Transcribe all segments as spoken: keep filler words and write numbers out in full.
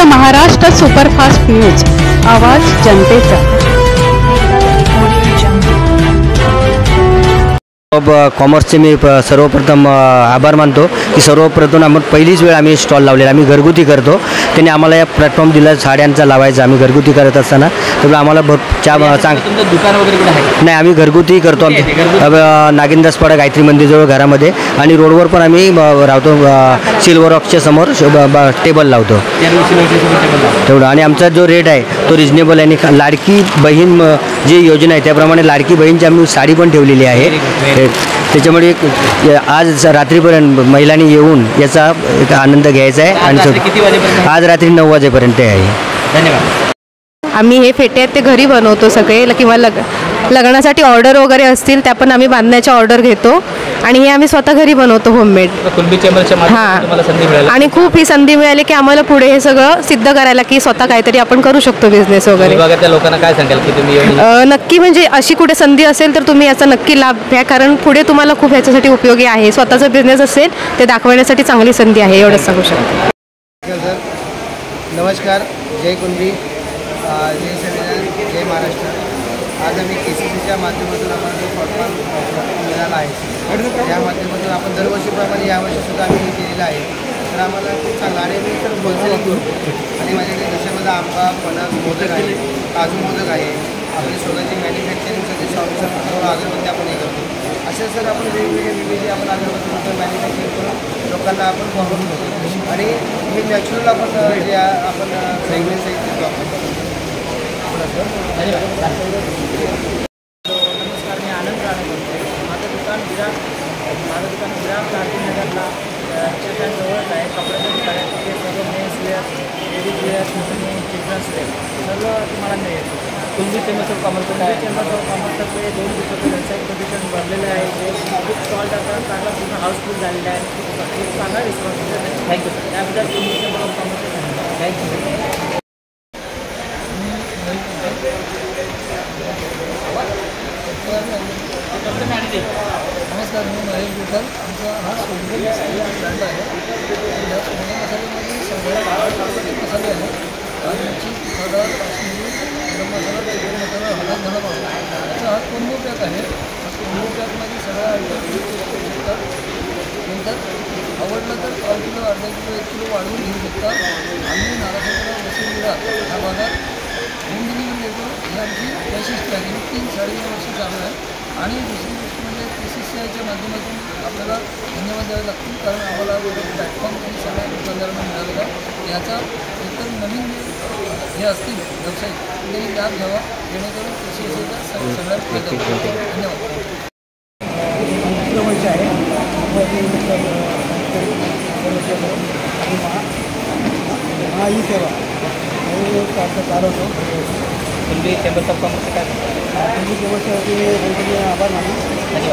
Maharashtra superfast news, आवाज जनतेचा। कॉमर्सचे मी सर्वप्रथम आभार मानतो की सर्वप्रथम आपण पहिलीच वेळ आम्ही स्टॉल लावलेला, आम्ही घरगुती करतो। त्यांनी आम्हाला या प्लॅटफॉर्म दिला साड्यांचा लावायचा, आम्ही घरगुती करत असताना त्यामुळे आम्हाला चा चांग दुकान वगैरे कुठे आहे? नाही, आम्ही घरगुती करतो। आमच्या नागिनदासपाडा गायत्री मंदिरजवळ घरामध्ये आणि रोडवर पण आम्ही राहतो, सिल्वर रॉकच्या समोर टेबल लावतो तेवढं। आणि आमचा जो रेट आहे तो रिजनेबल आहे आणि लाडकी बहीण जी योजना आहे त्याप्रमाणे लाडकी बहीणची आम्ही साडी पण ठेवलेली आहे। त्याच्यामुळे आज रात्रीपर्यंत महिलांनी येऊन याचा आनंद घ्यायचा आहे आणि आज रात्री नऊ वाजेपर्यंत आहे। धन्यवाद। आम्ही हे फेटे आहेत ते घरी बनवतो सगळे, किंवा लग लग्नासाठी ऑर्डर वगैरे असतील त्या पण आम्ही बांधण्याच्या ऑर्डर घेतो आणि हे आम्ही स्वतः घरी बनवतो होममेड। कुणबी चेंबरच्या माध्यमातून तुम्हाला संधी मिळाली आणि खूप ही संधी मिळाली की आम्हाला पुढे हे सगळं सिद्ध करायला की स्वतः काहीतरी आपण करू शकतो बिझनेस वगैरे। विभागातल्या लोकांना काय सांगाल की तुम्ही नक्की म्हणजे अशी कुठे संधी असेल तर तुम्ही याचा नक्की लाभ घ्या, कारण पुढे तुम्हाला खूप ह्याच्यासाठी उपयोगी आहे। स्वतःचा बिझनेस असेल ते दाखवण्यासाठी चांगली संधी आहे, एवढंच सांगू शकतो। नमस्कार, जय कुणबी, जय संविधान, जय महाराष्ट्र। आज आम्ही के सी सीच्या माध्यमातून आम्हाला जो प्लॅटफॉर्म मिळाला आहे त्या माध्यमातून आपण दरवर्षीप्रमाणे यावर्षीसुद्धा आम्ही हे केलेलं आहे, तर आम्हाला खूप चांगलं। आणि मी तर होलसेल घेतो आणि माझ्याकडे त्याच्यामध्ये आंबा, फणस, मोदक आहे, काजू मोदक आहे, आपली स्वतःची मॅन्युफॅक्चरिंगचं जे शॉप अगरबत्ती आपण हे करतो। असे सर आपण वेगवेगळे विविध आपण अगरबत्ती मॅन्युफॅक्चरिंग करून लोकांना आपण वापरतो आणि हे नॅचरल आपण जे आपण फ्रेग्रन्स आहे ते वापरतो। नमस्कार, मी आनंद राणे बोलतो आहे। माझं दुकान विराट माझं दुकान विराट गांधीनगरला जवळच आहे। कपड्याचं दुकान आहे, तिथे सर्व men's wear, ladies wear, children's wear सर्व तुम्हाला मिळेल। Kunbi chambers of commerce chambers of कॉमर्सचे दोन दिवसाचं व्यावसायिक प्रदर्शन भरलेलं आहे, ते खूप स्टॉल टाकतात, चांगला पूर्ण हाऊसफुल झालेला आहे, खूप चांगला रिस्पॉन्स दिला आहे। Thank you sir. त्याबद्दल कुणबी चेंबर ऑफ कॉमर्सचे थँक्यू। नमस्कार, मी महेश विठ्ठल। आमचा हा सोनगल ब्रँड आहे। या सोनगल मसाल्यामध्ये सगळ्या बाराशे मसाले आहेत, मिरची, तिखट, काश्मीरी, गरम मसाला, चिकन मसाला, हळद, धना पावडर। याचा हा कोंबो पॅक आहे। हा कोंबो पॅकमध्ये सगळ्या आयटम शकतात। नंतर आवडलं तर पाव किलो, अर्धा किलो, एक किलो वाढवून घेऊ शकता। आम्ही नारायणपुरा वसुंधरा ह्या भागात होम डिलिव्हरी देतो। ही आमची वैशिष्ट्य आहे, गेली तीन साडेतीन वर्ष चालू आहे। आणि दुसरी गोष्ट म्हणजे के सी सी आयच्या माध्यमातून आपल्याला धन्यवाद द्यावे लागतील, कारण आम्हाला प्लॅटफॉर्म आणि सगळ्या दुकानदारांना मिळालेला आहे। याचा इतर नवीन हे असतील व्यावसायिक त्यांनी लाभ घ्यावा, जेणेकरून के सी सी आयचा सगळ्यात फायदा होतो। धन्यवाद। हा ही सेवा चालवतो। कुणबी चेंबर्स ऑफ कॉमर्स काय कुणबी चेंबर्सवरती आभार मानतो।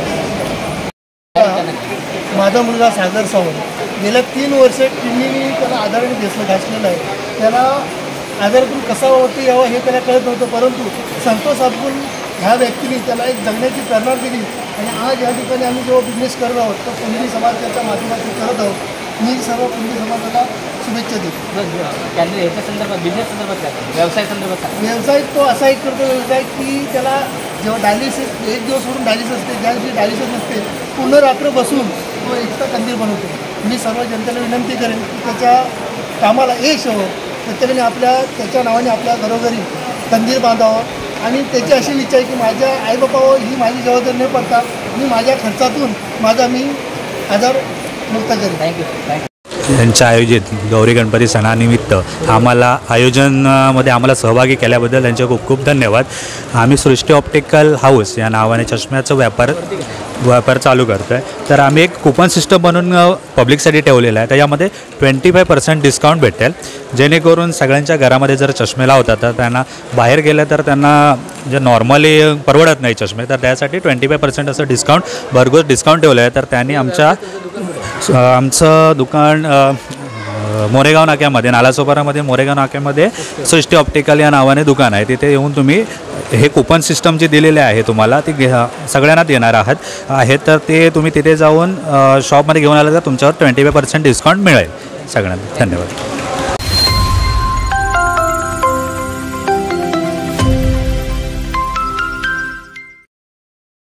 माझा मुलगा सागर सावंत गेल्या तीन वर्ष टिन्नीने त्याला आधार घेतलं घासलेलं आहे। त्याला आधारतून कसा वरती यावं हे त्याला कळत नव्हतं, परंतु संतोष अब्दुल ह्या व्यक्तीने त्याला एक जगण्याची प्रेरणा दिली आणि आज या ठिकाणी आम्ही जेव्हा बिझनेस करत आहोत तर कुणबी समाजाच्या माध्यमातून करत आहोत। मी सर्व कुणबी समाजाला शुभेच्छा देतो। त्यांनी याच्या संदर्भात बिझनेस संदर्भात काय व्यवसाय संदर्भात काय व्यवसाय तो असा एक करतो व्यवसाय की त्याला जेव्हा डायलिसिस एक दिवस सोडून डायलिसिस असते, ज्या दिवशी डायलिसिस नसते पूर्ण रात्र बसून तो एकटा कंदील बनवतो। मी सर्व जनतेला विनंती करेन की त्याच्या कामाला यश हवं, प्रत्येकाने आपल्या त्याच्या नावाने आपल्या घरोघरी कंदील बांधावं आणि त्याची अशी इच्छा आहे की माझ्या आईबापावर ही माझी जबाबदारी न पडता मी माझ्या खर्चातून माझा मी आजार मुक्त करेन। Thank you thank you. यांच्या आयोजित गौरी गणपती सणानिमित्त आम्हाला आयोजनामध्ये आम्हाला सहभागी केल्याबद्दल त्यांचे खूप खूप धन्यवाद। आम्ही सृष्टी ऑप्टिकल हाऊस या नावाने चष्म्याचा व्यापार व्यापार चालू करतो आहे। तर आम्ही एक कुपन सिस्टम बनवून पब्लिकसाठी ठेवलेलं आहे, त्याच्यामध्ये ट्वेंटी फाय पर्सेंट डिस्काउंट भेटेल, जेणेकरून सगळ्यांच्या घरामध्ये जर चष्मे लावतात तर त्यांना बाहेर गेलं तर त्यांना जे नॉर्मली परवडत नाही चष्मे, तर त्यासाठी ट्वेंटी फाय पर्सेंट असं डिस्काउंट भरघोस डिस्काउंट ठेवलं आहे। तर त्यांनी आमच्या आमचं दुकान मोरेगाव नाक्यामध्ये नालासोपारामध्ये मोरेगाव नाक्यामध्ये सृष्टी ऑप्टिकल या नावाने दुकान आहे, तिथे येऊन तुम्ही हे कुपन सिस्टम जे दिलेले आहे तुम्हाला ती सगळ्यांना देणार आहात आहेत, तर ते तुम्ही तिथे जाऊन शॉपमध्ये घेऊन आलं तर तुमच्यावर ट्वेंटी फाय पर्सेंट डिस्काउंट मिळेल सगळ्यांना। धन्यवाद।